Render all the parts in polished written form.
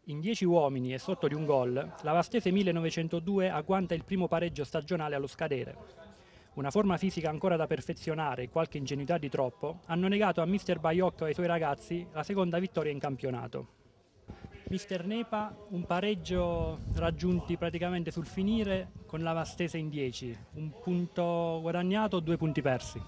In 10 uomini e sotto di un gol, la Vastese 1902 agguanta il primo pareggio stagionale allo scadere. Una forma fisica ancora da perfezionare e qualche ingenuità di troppo hanno negato a Mister Baiocco e ai suoi ragazzi la seconda vittoria in campionato. Mister Nepa, un pareggio raggiunti praticamente sul finire con la Vastese in 10, un punto guadagnato, 2 punti persi.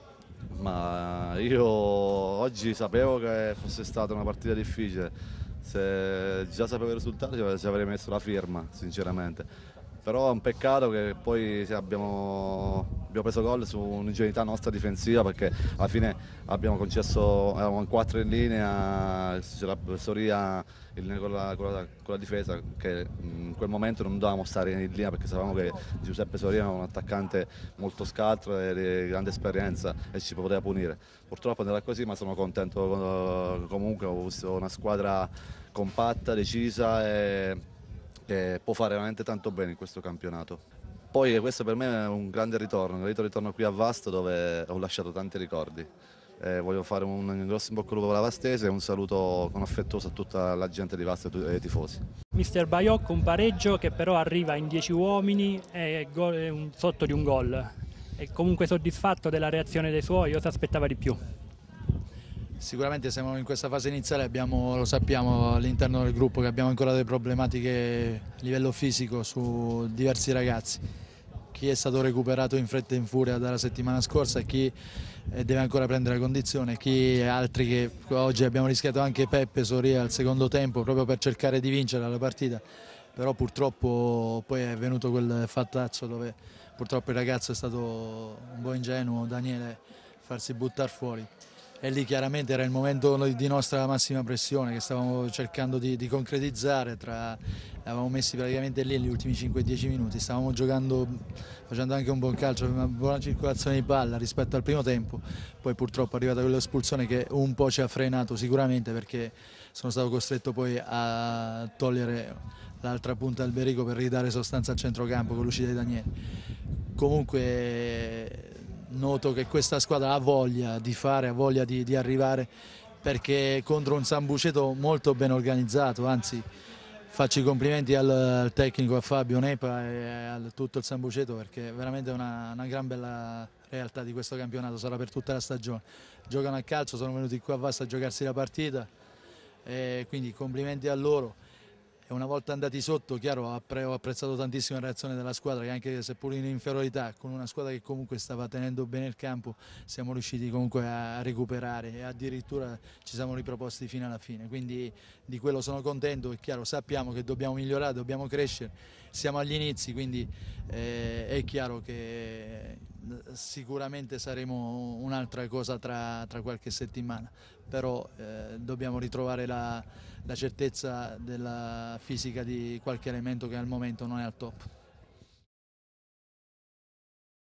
Ma io oggi sapevo che fosse stata una partita difficile, se già sapevo il risultato ci avrei messo la firma, sinceramente. Però è un peccato che poi abbiamo preso gol su un'ingenuità nostra difensiva, perché alla fine abbiamo concesso, eravamo in 4 in linea, c'era Soria con la difesa, che in quel momento non dovevamo stare in linea perché sapevamo che Giuseppe Soria era un attaccante molto scaltro e di grande esperienza e ci poteva punire. Purtroppo non era così, ma sono contento comunque, ho visto una squadra compatta, decisa e che può fare veramente tanto bene in questo campionato. Poi questo per me è un grande ritorno qui a Vasto, dove ho lasciato tanti ricordi. Voglio fare un grosso in bocca al lupo alla Vastese e un saluto con affettuoso a tutta la gente di Vasto e ai tifosi. Mister Baiocco, un pareggio che però arriva in 10 uomini e sotto di un gol. È comunque soddisfatto della reazione dei suoi o si aspettava di più? Sicuramente siamo in questa fase iniziale, lo sappiamo all'interno del gruppo che abbiamo ancora delle problematiche a livello fisico su diversi ragazzi. Chi è stato recuperato in fretta e in furia dalla settimana scorsa e chi deve ancora prendere condizione, chi altri che oggi abbiamo rischiato anche Peppe Soria al secondo tempo proprio per cercare di vincere la partita, però purtroppo poi è venuto quel fattaccio dove purtroppo il ragazzo è stato un po' ingenuo, Daniele, farsi buttare fuori. E lì chiaramente era il momento di nostra massima pressione che stavamo cercando di concretizzare, avevamo messi praticamente lì negli ultimi 5-10 minuti, stavamo giocando, facendo anche un buon calcio, una buona circolazione di palla rispetto al primo tempo, poi purtroppo è arrivata quell'espulsione che un po' ci ha frenato sicuramente, perché sono stato costretto poi a togliere l'altra punta del Berico per ridare sostanza al centrocampo con l'uscita di Daniele. Comunque noto che questa squadra ha voglia di fare, ha voglia di arrivare, perché contro un San Buceto molto ben organizzato, anzi faccio i complimenti al tecnico, a Fabio Nepa e a tutto il San Buceto, perché è veramente una gran bella realtà di questo campionato, sarà per tutta la stagione. Giocano a calcio, sono venuti qua a Vasta a giocarsi la partita, e quindi complimenti a loro. E una volta andati sotto, chiaro, ho apprezzato tantissimo la reazione della squadra, che anche seppur in inferiorità, con una squadra che comunque stava tenendo bene il campo, siamo riusciti comunque a recuperare e addirittura ci siamo riproposti fino alla fine. Quindi di quello sono contento. È chiaro, sappiamo che dobbiamo migliorare, dobbiamo crescere, siamo agli inizi, quindi è chiaro che sicuramente saremo un'altra cosa tra qualche settimana, però dobbiamo ritrovare la certezza della fisica di qualche elemento che al momento non è al top.